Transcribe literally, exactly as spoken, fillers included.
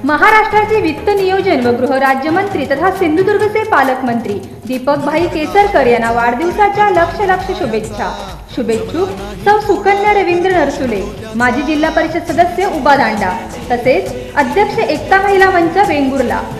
महाराष्ट्राचे वित्त नियोजन व गृह राज्यमंत्री तथा सिंधुदुर्गचे पालकमंत्री दीपक भाई केसरकर यांना वाढदिवसाच्या लक्ष लक्ष शुभेच्छा। शुभेच्छुक सौ सुकन्या रवींद्र नरसुले, माजी जिल्हा परिषद सदस्य उबा दांडा, तसेच अध्यक्ष एकता महिला मंच वेंगुर्ला।